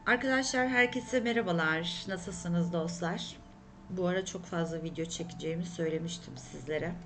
Arkadaşlar herkese merhabalar. Nasılsınız dostlar? Bu ara çok fazla video çekeceğimi söylemiştim sizlere.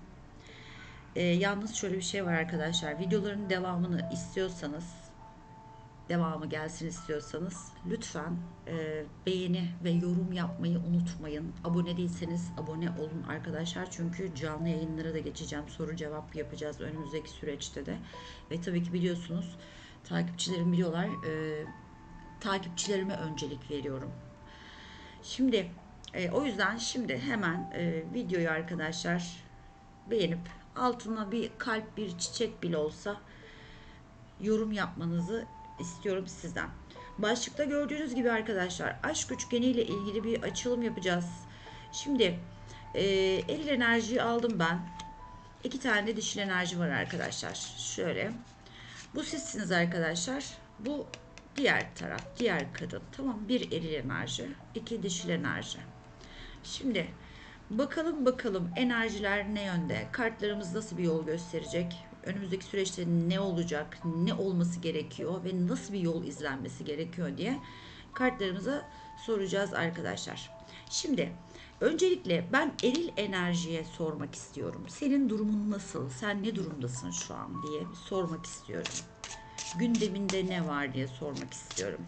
Yalnız şöyle bir şey var arkadaşlar. Videoların devamını istiyorsanız, devamı gelsin istiyorsanız lütfen beğeni ve yorum yapmayı unutmayın. Abone değilseniz abone olun arkadaşlar. Çünkü canlı yayınlara da geçeceğim. Soru cevap yapacağız önümüzdeki süreçte de. Ve tabii ki biliyorsunuz takipçilerim biliyorlar. Takipçilerime öncelik veriyorum. Şimdi o yüzden şimdi hemen videoyu arkadaşlar beğenip altına bir kalp bir çiçek bile olsa yorum yapmanızı istiyorum sizden. Başlıkta gördüğünüz gibi arkadaşlar aşk üçgeniyle ilgili bir açılım yapacağız. Şimdi eril enerjiyi aldım ben. İki tane de dişil enerji var arkadaşlar. Şöyle. Bu sizsiniz arkadaşlar. Bu diğer taraf, diğer kadın. Tamam, bir eril enerji, iki dişil enerji. Şimdi bakalım enerjiler ne yönde? Kartlarımız nasıl bir yol gösterecek? Önümüzdeki süreçte ne olacak? Ne olması gerekiyor ve nasıl bir yol izlenmesi gerekiyor diye kartlarımıza soracağız arkadaşlar. Şimdi öncelikle ben eril enerjiye sormak istiyorum. Senin durumun nasıl? Sen ne durumdasın şu an diye sormak istiyorum. Gündeminde ne var diye sormak istiyorum.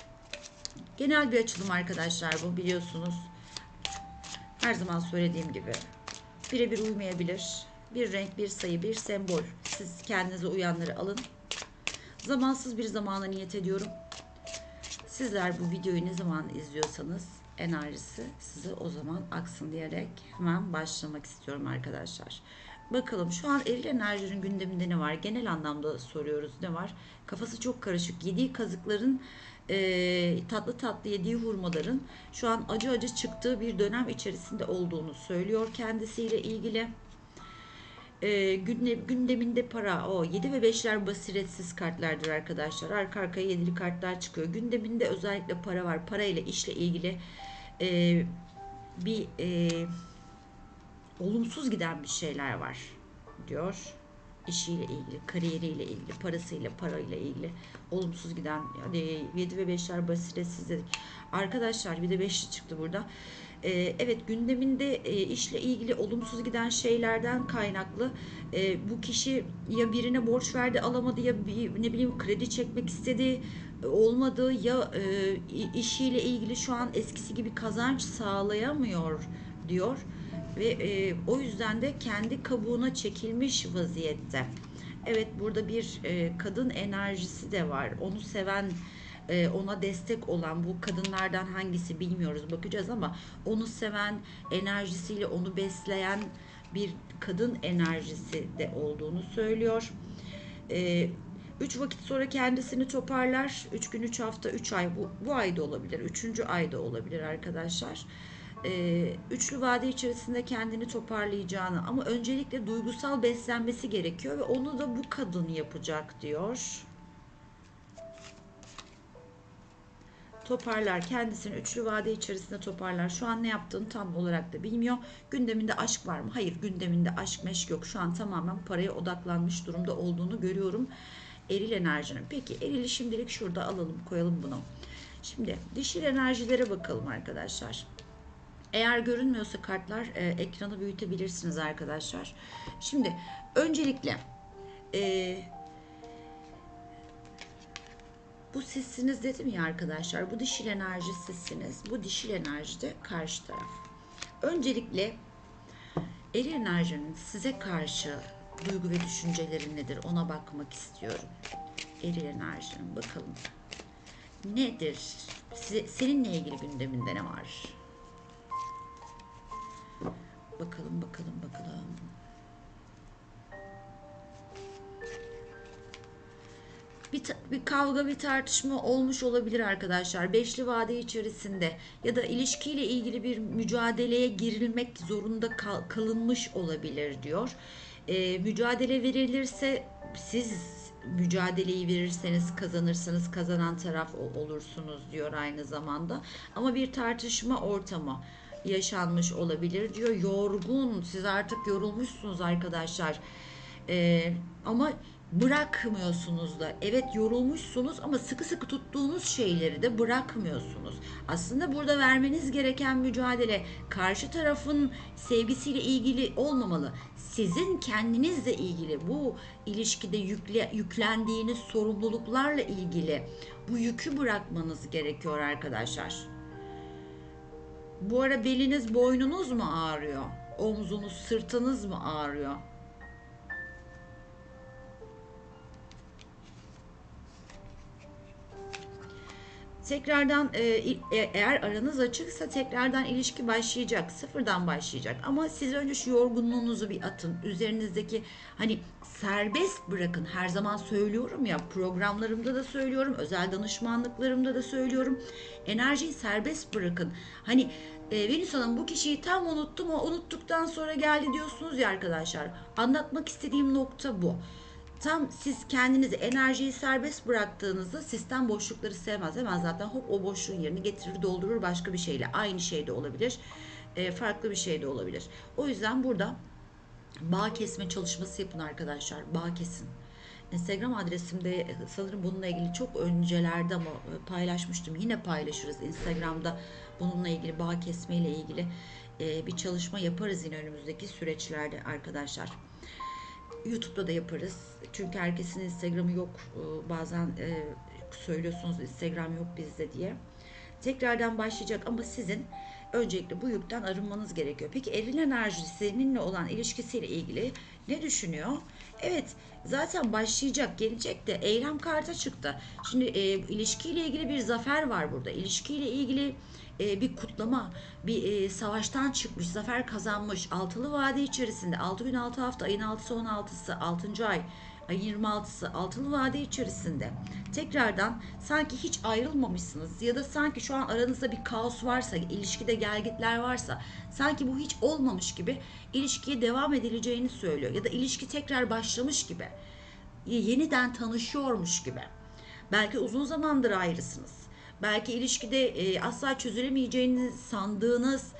Genel bir açılım arkadaşlar bu, biliyorsunuz. Her zaman söylediğim gibi birebir uymayabilir. Bir renk, bir sayı, bir sembol. Siz kendinize uyanları alın. Zamansız bir zamana niyet ediyorum. Sizler bu videoyu ne zaman izliyorsanız enerjisi size o zaman aksın diyerek hemen başlamak istiyorum arkadaşlar. Bakalım şu an eril enerjinin gündeminde ne var? Genel anlamda soruyoruz, ne var? Kafası çok karışık. Yediği kazıkların, tatlı tatlı yediği hurmaların şu an acı acı çıktığı bir dönem içerisinde olduğunu söylüyor kendisiyle ilgili. Gündeminde para, o 7 ve 5'ler basiretsiz kartlardır arkadaşlar. Arka arkaya 7'li kartlar çıkıyor. Gündeminde özellikle para var. Parayla, işle ilgili e, bir olumsuz giden bir şeyler var diyor. İşiyle ilgili, kariyeriyle ilgili, parayla ilgili olumsuz giden, yani 7 ve 5'ler basiretsiz dedik. Arkadaşlar bir de 5'li çıktı burada. Evet, gündeminde işle ilgili olumsuz giden şeylerden kaynaklı bu kişi ya birine borç verdi alamadı, ya bir, ne bileyim, kredi çekmek istedi olmadı, ya işiyle ilgili şu an eskisi gibi kazanç sağlayamıyor diyor ve o yüzden de kendi kabuğuna çekilmiş vaziyette. Evet, burada bir kadın enerjisi de var. Onu seven, ona destek olan, bu kadınlardan hangisi bilmiyoruz, bakacağız, ama onu seven, enerjisiyle onu besleyen bir kadın enerjisi de olduğunu söylüyor. 3 vakit sonra kendisini toparlar. 3 gün, 3 hafta, 3 ay, bu ayda olabilir. 3. ayda olabilir arkadaşlar. Üçlü vade içerisinde kendini toparlayacağını, ama öncelikle duygusal beslenmesi gerekiyor ve onu da bu kadın yapacak diyor. Toparlar kendisini, üçlü vade içerisinde toparlar. Şu an ne yaptığını tam olarak da bilmiyor. Gündeminde aşk var mı? Hayır, gündeminde aşk meşk yok. Şu an tamamen paraya odaklanmış durumda olduğunu görüyorum eril enerjinin. Peki erili şimdilik şurada alalım, koyalım bunu. Şimdi dişil enerjilere bakalım arkadaşlar. Eğer görünmüyorsa kartlar, ekranı büyütebilirsiniz arkadaşlar. Şimdi öncelikle e, bu sizsiniz dedim ya arkadaşlar. Bu dişil enerji sizsiniz. Bu dişil enerji de karşı taraf. Öncelikle eril enerjinin size karşı duygu ve düşünceleri nedir, ona bakmak istiyorum. Eril enerjinin bakalım nedir? Seninle ilgili gündeminde ne var? Bakalım. Bir kavga, bir tartışma olmuş olabilir arkadaşlar. Beşli vade içerisinde ya da ilişkiyle ilgili bir mücadeleye girilmek zorunda kalınmış olabilir diyor. Mücadele verilirse, siz mücadeleyi verirseniz kazanırsanız kazanan taraf olursunuz diyor aynı zamanda. Ama bir tartışma ortamı yaşanmış olabilir diyor. Yorgun, siz artık yorulmuşsunuz arkadaşlar. Ama bırakmıyorsunuz da. Evet, yorulmuşsunuz ama sıkı sıkı tuttuğunuz şeyleri de bırakmıyorsunuz. Aslında burada vermeniz gereken mücadele karşı tarafın sevgisiyle ilgili olmamalı. Sizin kendinizle ilgili, bu ilişkide yüklendiğiniz sorumluluklarla ilgili bu yükü bırakmanız gerekiyor arkadaşlar. Bu ara beliniz, boynunuz mu ağrıyor? Omzunuz, sırtınız mı ağrıyor? Tekrardan eğer aranız açıksa tekrardan ilişki başlayacak. Sıfırdan başlayacak. Ama siz önce şu yorgunluğunuzu bir atın. Üzerinizdeki, hani, serbest bırakın. Her zaman söylüyorum ya, programlarımda da söylüyorum. Özel danışmanlıklarımda da söylüyorum. Enerjiyi serbest bırakın. Hani, Venüs Hanım, bu kişiyi tam unuttum, o unuttuktan sonra geldi diyorsunuz ya arkadaşlar. Anlatmak istediğim nokta bu. Tam siz kendinizi, enerjiyi serbest bıraktığınızda sistem boşlukları sevmez. Hemen zaten hop o boşluğun yerini getirir, doldurur başka bir şeyle. Aynı şey de olabilir. Farklı bir şey de olabilir. O yüzden burada bağ kesme çalışması yapın arkadaşlar. Bağ kesin. Instagram adresimde sanırım bununla ilgili çok öncelerde ama paylaşmıştım. Yine paylaşırız Instagram'da bununla ilgili, bağ kesme ile ilgili bir çalışma yaparız yine önümüzdeki süreçlerde arkadaşlar. YouTube'da da yaparız. Çünkü herkesin Instagram'ı yok. Bazen söylüyorsunuz Instagram yok bizde diye. Tekrardan başlayacak ama sizin öncelikle bu yükten arınmanız gerekiyor. Peki eril enerji seninle olan ilişkisiyle ilgili ne düşünüyor? Evet, zaten başlayacak, gelecek de eylem kartı çıktı. Şimdi ilişkiyle ilgili bir zafer var burada. İlişkiyle ilgili bir kutlama, bir savaştan çıkmış, zafer kazanmış. Altılı vade içerisinde 6 gün 6 hafta, ayın 6'sı 16'sı, 6. ay, ayın 26'sı altılı vade içerisinde tekrardan sanki hiç ayrılmamışsınız ya da sanki şu an aranızda bir kaos varsa, ilişkide gelgitler varsa, sanki bu hiç olmamış gibi ilişkiye devam edileceğini söylüyor ya da ilişki tekrar başlamış gibi, yeniden tanışıyormuş gibi. Belki uzun zamandır ayrısınız. Belki ilişkide asla çözülemeyeceğini sandığınız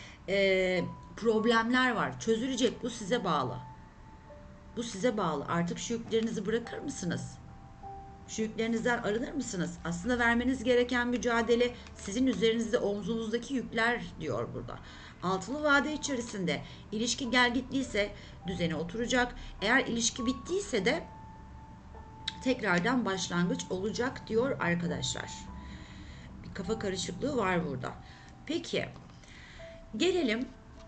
problemler var. Çözülecek, bu size bağlı. Bu size bağlı. Artık şu yüklerinizi bırakır mısınız? Şu yüklerinizden arınır mısınız? Aslında vermeniz gereken mücadele sizin üzerinizde, omzunuzdaki yükler diyor burada. Altılı vade içerisinde ilişki gelgitliyse düzene oturacak. Eğer ilişki bittiyse de tekrardan başlangıç olacak diyor arkadaşlar. Bir kafa karışıklığı var burada. Peki gelelim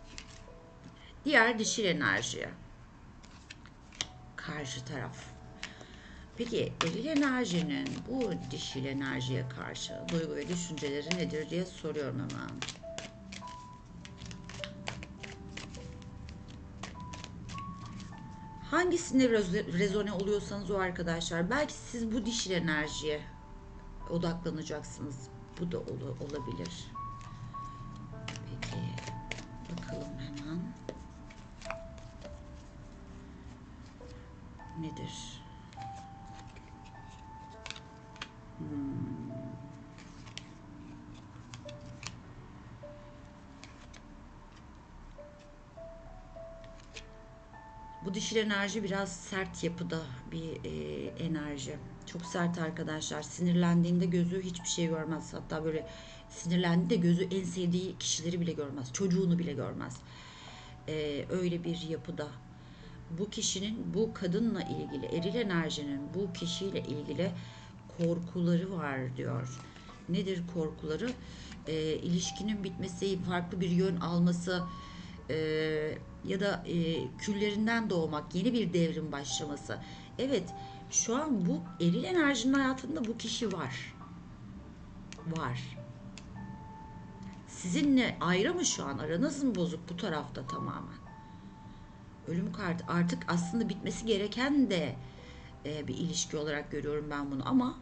diğer dişil enerjiye. Karşı taraf. Peki eril enerjinin bu dişil enerjiye karşı duygu ve düşünceleri nedir diye soruyorum hemen. Hangisinde rezone oluyorsanız o arkadaşlar. Belki siz bu dişil enerjiye odaklanacaksınız. Bu da olabilir. Peki bakalım hemen. Nedir? Bu dişil enerji biraz sert yapıda bir enerji. Çok sert arkadaşlar. Sinirlendiğinde gözü hiçbir şey görmez. Hatta böyle sinirlendiğinde gözü en sevdiği kişileri bile görmez. Çocuğunu bile görmez. Öyle bir yapıda. Bu kişinin, bu kadınla ilgili, eril enerjinin bu kişiyle ilgili korkuları var diyor. Nedir korkuları? İlişkinin bitmesi, farklı bir yön alması, e, ya da küllerinden doğmak, yeni bir devrim başlaması. Evet, şu an bu eril enerjinin hayatında bu kişi var. Var. Sizinle ayrı mı şu an? Aranız mı bozuk bu tarafta tamamen? Ölüm kartı artık aslında bitmesi gereken de bir ilişki olarak görüyorum ben bunu ama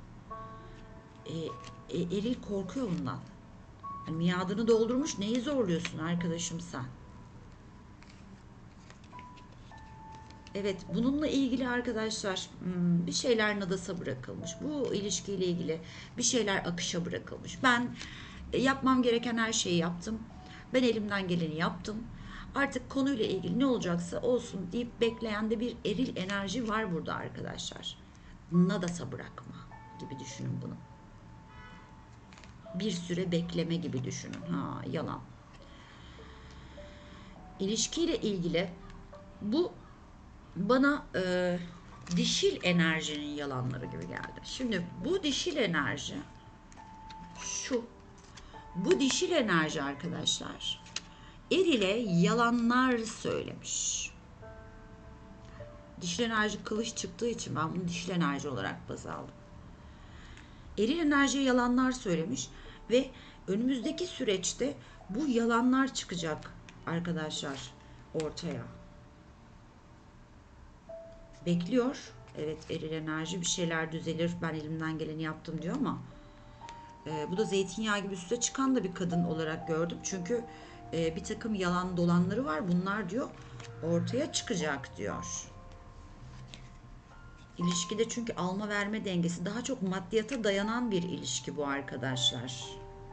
eril korkuyor bundan. Yani miadını doldurmuş, neyi zorluyorsun arkadaşım sen? Evet, bununla ilgili arkadaşlar bir şeyler nadasa bırakılmış. Bu ilişkiyle ilgili bir şeyler akışa bırakılmış. Ben yapmam gereken her şeyi yaptım. Ben elimden geleni yaptım. Artık konuyla ilgili ne olacaksa olsun deyip bekleyen de bir eril enerji var burada arkadaşlar. Nadasa bırakma gibi düşünün bunu. Bir süre bekleme gibi düşünün. Ha, yalan. İlişkiyle ilgili bu bana dişil enerjinin yalanları gibi geldi. Şimdi bu dişil enerji şu. Bu dişil enerji arkadaşlar erile yalanlar söylemiş. Dişil enerji kılıç çıktığı için ben bunu dişil enerji olarak baz aldım. Eril enerjiye yalanlar söylemiş ve önümüzdeki süreçte bu yalanlar çıkacak arkadaşlar ortaya. Bekliyor. Evet, eril enerji bir şeyler düzelir. Ben elimden geleni yaptım diyor ama bu da zeytinyağı gibi üste çıkan da bir kadın olarak gördüm. Çünkü bir takım yalan dolanları var. Bunlar diyor ortaya çıkacak diyor. İlişkide çünkü alma verme dengesi daha çok maddiyata dayanan bir ilişki bu arkadaşlar.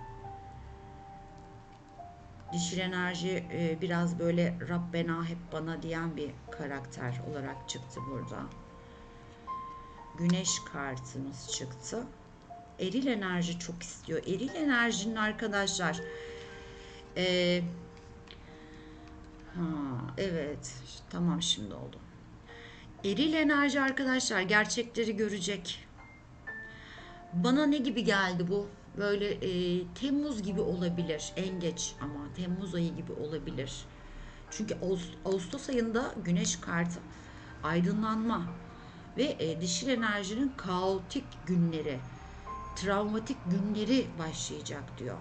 Dişil enerji biraz böyle Rabbena hep bana diyen bir karakter olarak çıktı burada. Güneş kartımız çıktı. Eril enerji çok istiyor. Eril enerjinin arkadaşlar evet, tamam, şimdi oldu. Eril enerji arkadaşlar gerçekleri görecek. Bana ne gibi geldi bu? Böyle Temmuz gibi olabilir en geç, ama Temmuz ayı gibi olabilir. Çünkü Ağustos ayında Güneş kartı aydınlanma ve dişil enerjinin kaotik günleri, travmatik günleri başlayacak diyor.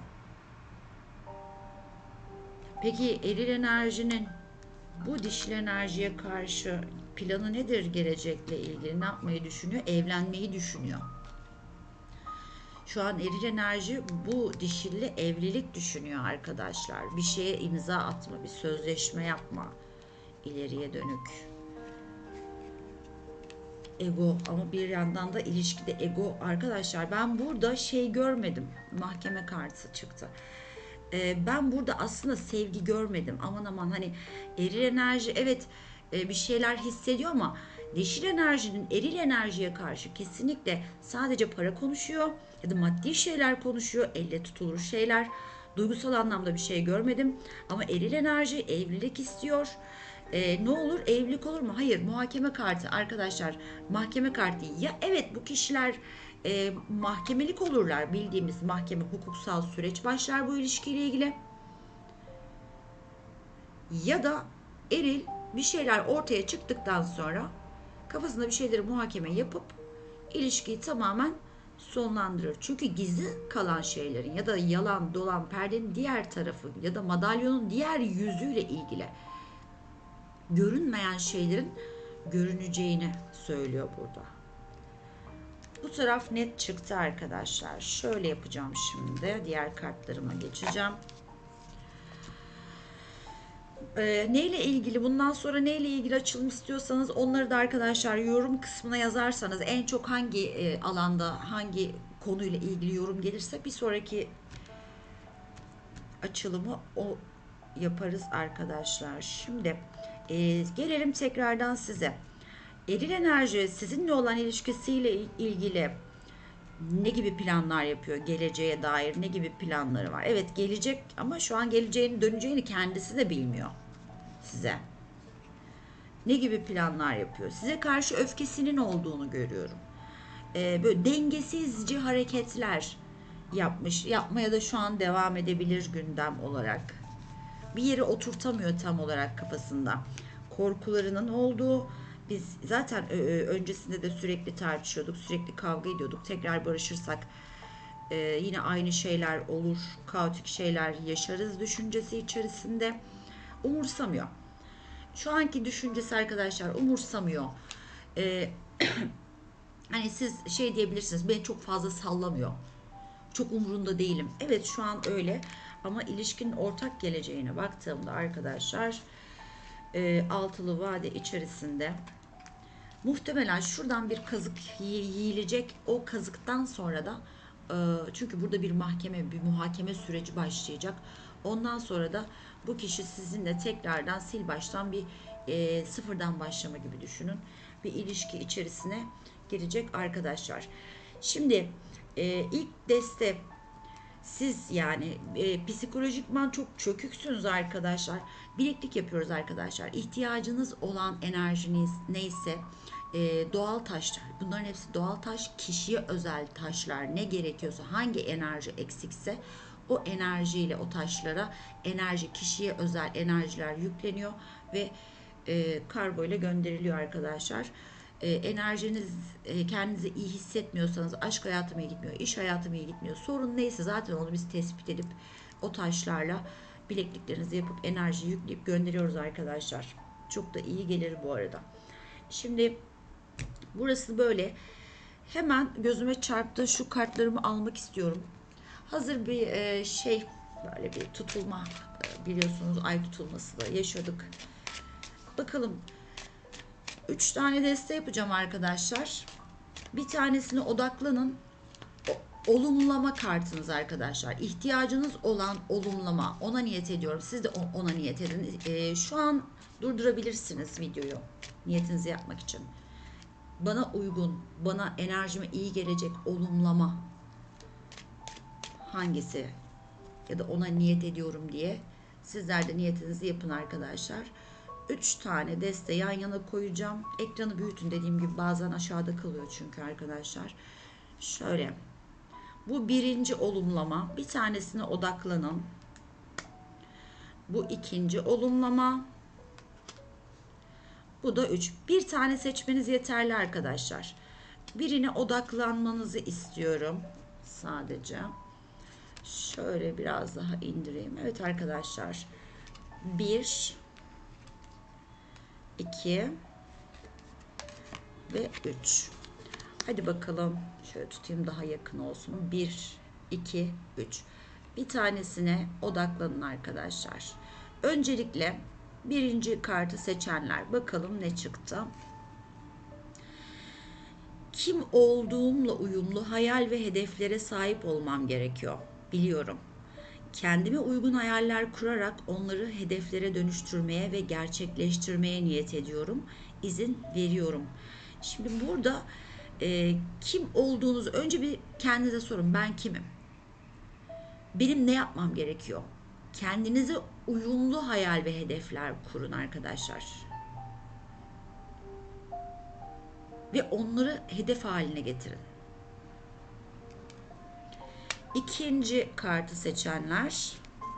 Peki eril enerjinin bu dişil enerjiye karşı planı nedir gelecekle ilgili? Ne yapmayı düşünüyor? Evlenmeyi düşünüyor. Şu an eril enerji bu dişille evlilik düşünüyor arkadaşlar. Bir şeye imza atma, bir sözleşme yapma ileriye dönük. Ego, ama bir yandan da ilişkide ego arkadaşlar. Ben burada şey görmedim. Mahkeme kartı çıktı. Ben burada aslında sevgi görmedim. Aman aman, hani eril enerji evet bir şeyler hissediyor ama dişil enerjinin eril enerjiye karşı kesinlikle sadece para konuşuyor ya da maddi şeyler konuşuyor, elle tutulur şeyler. Duygusal anlamda bir şey görmedim ama eril enerji evlilik istiyor. Ne olur, evlilik olur mu? Hayır, muhakeme kartı arkadaşlar, mahkeme kartı. Ya evet, bu kişiler mahkemelik olurlar, bildiğimiz mahkeme hukuksal süreç başlar bu ilişkiyle ilgili. Ya da eril bir şeyler ortaya çıktıktan sonra kafasında bir şeyleri muhakeme yapıp ilişkiyi tamamen sonlandırır. Çünkü gizli kalan şeylerin ya da yalan dolan perdenin diğer tarafı ya da madalyonun diğer yüzüyle ilgili görünmeyen şeylerin görüneceğini söylüyor burada. Bu taraf net çıktı arkadaşlar. Şöyle yapacağım şimdi. Diğer kartlarıma geçeceğim. Neyle ilgili, bundan sonra neyle ilgili açılım istiyorsanız onları da arkadaşlar yorum kısmına yazarsanız, en çok hangi alanda hangi konuyla ilgili yorum gelirse bir sonraki açılımı o yaparız arkadaşlar. Şimdi gelelim tekrardan size. Eril enerji sizinle olan ilişkisiyle ilgili ne gibi planlar yapıyor? Geleceğe dair ne gibi planları var? Evet, gelecek ama şu an geleceğini, döneceğini kendisi de bilmiyor size. Ne gibi planlar yapıyor? Size karşı öfkesinin olduğunu görüyorum. Böyle dengesizce hareketler yapmış. Yapmaya da şu an devam edebilir gündem olarak. Bir yere oturtamıyor tam olarak kafasında. Korkularının olduğu, biz zaten öncesinde de sürekli tartışıyorduk, sürekli kavga ediyorduk. Tekrar barışırsak yine aynı şeyler olur, kaotik şeyler yaşarız düşüncesi içerisinde. Umursamıyor. Şu anki düşüncesi arkadaşlar, umursamıyor. Hani siz şey diyebilirsiniz, beni çok fazla sallamıyor, çok umurunda değilim. Evet, şu an öyle ama ilişkinin ortak geleceğine baktığımda arkadaşlar altılı vade içerisinde muhtemelen şuradan bir kazık yiyilecek. O kazıktan sonra da Çünkü burada bir muhakeme süreci başlayacak. Ondan sonra da bu kişi sizinle tekrardan sil baştan bir sıfırdan başlama gibi düşünün. Bir ilişki içerisine girecek arkadaşlar. Şimdi ilk deste siz yani psikolojikman çok çöküksünüz arkadaşlar. Bileklik yapıyoruz arkadaşlar. İhtiyacınız olan enerjiniz neyse doğal taşlar. Bunların hepsi doğal taş. Kişiye özel taşlar. Ne gerekiyorsa, hangi enerji eksikse o enerjiyle o taşlara kişiye özel enerjiler yükleniyor ve kargo ile gönderiliyor arkadaşlar. Enerjiniz kendinizi iyi hissetmiyorsanız, aşk hayatım iyi gitmiyor, iş hayatım iyi gitmiyor, sorun neyse zaten onu biz tespit edip o taşlarla bilekliklerinizi yapıp enerji yükleyip gönderiyoruz arkadaşlar. Çok da iyi gelir bu arada. Şimdi burası böyle. Hemen gözüme çarptı. Şu kartlarımı almak istiyorum. Hazır bir böyle bir tutulma, biliyorsunuz ay tutulması da yaşadık. Bakalım. 3 tane deste yapacağım arkadaşlar. Bir tanesine odaklanın. Olumlama kartınız arkadaşlar. İhtiyacınız olan olumlama. Ona niyet ediyorum. Siz de ona niyet edin. Şu an durdurabilirsiniz videoyu. Niyetinizi yapmak için. Bana uygun, bana enerjime iyi gelecek olumlama hangisi? Ya da ona niyet ediyorum diye. Sizler de niyetinizi yapın arkadaşlar. 3 tane deste yan yana koyacağım. Ekranı büyütün, dediğim gibi bazen aşağıda kalıyor çünkü arkadaşlar. Şöyle. Bu birinci olumlama. Bir tanesine odaklanın. Bu ikinci olumlama. Bu da 3. Bir tane seçmeniz yeterli arkadaşlar. Birine odaklanmanızı istiyorum. Sadece. Şöyle biraz daha indireyim. Evet arkadaşlar. 1 2 ve 3. Hadi bakalım. Şöyle tutayım daha yakın olsun. 1 2 3. Bir tanesine odaklanın arkadaşlar. Öncelikle birinci kartı seçenler, bakalım ne çıktı. Kim olduğumla uyumlu hayal ve hedeflere sahip olmam gerekiyor. Biliyorum. Kendime uygun hayaller kurarak onları hedeflere dönüştürmeye ve gerçekleştirmeye niyet ediyorum. İzin veriyorum. Şimdi burada kim olduğunuzu önce bir kendinize sorun. Ben kimim? Benim ne yapmam gerekiyor? Kendinize uyumlu hayal ve hedefler kurun arkadaşlar. Ve onları hedef haline getirin. İkinci kartı seçenler.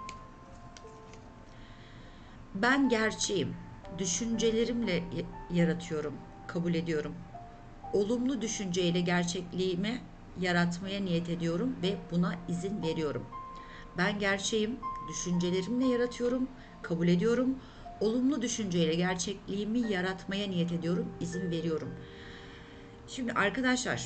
Ben gerçeğim. Düşüncelerimle yaratıyorum. Kabul ediyorum. Olumlu düşünceyle gerçekliğimi yaratmaya niyet ediyorum ve buna izin veriyorum. Ben gerçeğim. Düşüncelerimle yaratıyorum. Kabul ediyorum. Olumlu düşünceyle gerçekliğimi yaratmaya niyet ediyorum. İzin veriyorum. Şimdi arkadaşlar,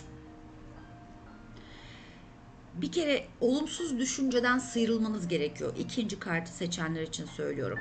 bir kere olumsuz düşünceden sıyrılmanız gerekiyor. İkinci kartı seçenler için söylüyorum.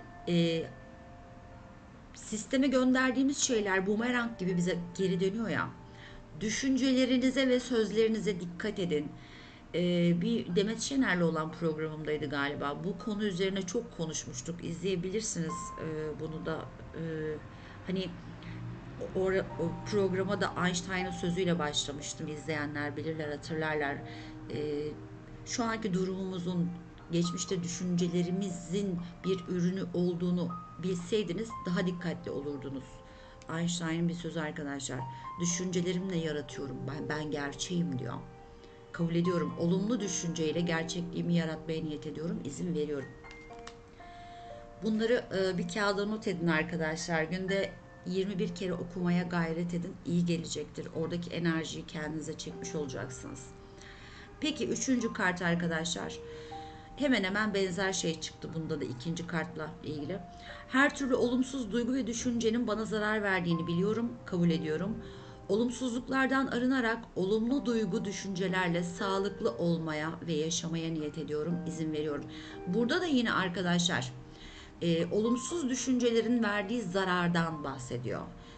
Sisteme gönderdiğimiz şeyler bumerang gibi bize geri dönüyor ya. Düşüncelerinize ve sözlerinize dikkat edin. Bir Demet Şener'le olan programımdaydı galiba. Bu konu üzerine çok konuşmuştuk. İzleyebilirsiniz bunu da. Hani o programa da Einstein'ın sözüyle başlamıştım. İzleyenler bilirler, hatırlarlar. Şu anki durumumuzun geçmişte düşüncelerimizin bir ürünü olduğunu bilseydiniz daha dikkatli olurdunuz. Einstein'ın bir sözü arkadaşlar. Düşüncelerimle yaratıyorum. Ben gerçeğim diyor. Kabul ediyorum. Olumlu düşünceyle gerçekliğimi yaratmaya niyet ediyorum. İzin veriyorum. Bunları bir kağıda not edin arkadaşlar. Günde 21 kere okumaya gayret edin. İyi gelecektir. Oradaki enerjiyi kendinize çekmiş olacaksınız. Peki 3. kart arkadaşlar. Hemen hemen benzer şey çıktı bunda da ikinci kartla ilgili. Her türlü olumsuz duygu ve düşüncenin bana zarar verdiğini biliyorum, kabul ediyorum. Olumsuzluklardan arınarak olumlu duygu düşüncelerle sağlıklı olmaya ve yaşamaya niyet ediyorum, izin veriyorum. Burada da yine arkadaşlar olumsuz düşüncelerin verdiği zarardan bahsediyor.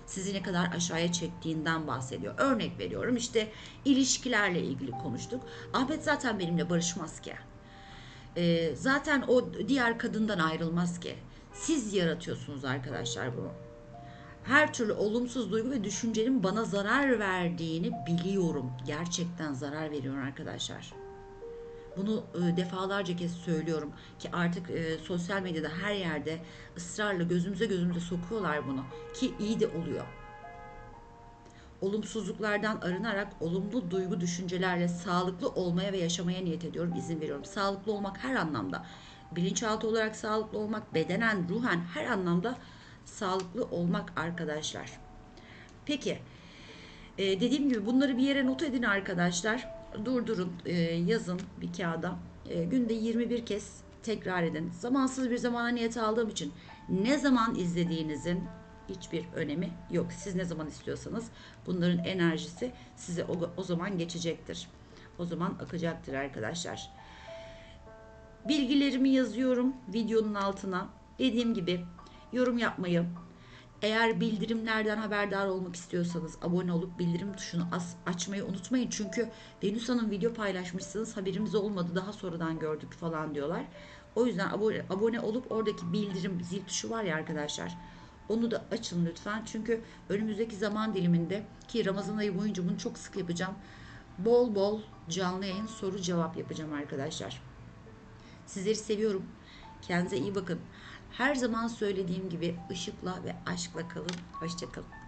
sizi ne kadar aşağıya çektiğinden bahsediyor. Örnek veriyorum, işte ilişkilerle ilgili konuştuk. Ahmet zaten benimle barışmaz ki. Zaten o diğer kadından ayrılmaz ki. Siz yaratıyorsunuz arkadaşlar bunu. Her türlü olumsuz duygu ve düşüncenin bana zarar verdiğini biliyorum. Gerçekten zarar veriyor arkadaşlar. Bunu defalarca kez söylüyorum ki artık sosyal medyada her yerde ısrarla gözümüze sokuyorlar bunu ki iyi de oluyor. Olumsuzluklardan arınarak olumlu duygu düşüncelerle sağlıklı olmaya ve yaşamaya niyet ediyorum, izin veriyorum. Sağlıklı olmak her anlamda. Bilinçaltı olarak sağlıklı olmak, bedenen, ruhen her anlamda sağlıklı olmak arkadaşlar. Peki, dediğim gibi bunları bir yere not edin arkadaşlar. Durdurun, yazın bir kağıda. Günde 21 kez tekrar edin. Zamansız bir zamana niyet aldığım için ne zaman izlediğinizin hiçbir önemi yok. Siz ne zaman istiyorsanız bunların enerjisi size o zaman geçecektir. O zaman akacaktır arkadaşlar. Bilgilerimi yazıyorum videonun altına. Dediğim gibi yorum yapmayı, eğer bildirimlerden haberdar olmak istiyorsanız abone olup bildirim tuşunu açmayı unutmayın. Çünkü Venüs Hanım video paylaşmışsınız, haberimiz olmadı, daha sonradan gördük falan diyorlar. O yüzden abone olup oradaki bildirim zil tuşu var ya arkadaşlar. Onu da açın lütfen. Çünkü önümüzdeki zaman diliminde, ki Ramazan ayı boyunca bunu çok sık yapacağım, bol bol canlı yayın soru cevap yapacağım arkadaşlar. Sizleri seviyorum. Kendinize iyi bakın. Her zaman söylediğim gibi ışıkla ve aşkla kalın. Hoşça kalın.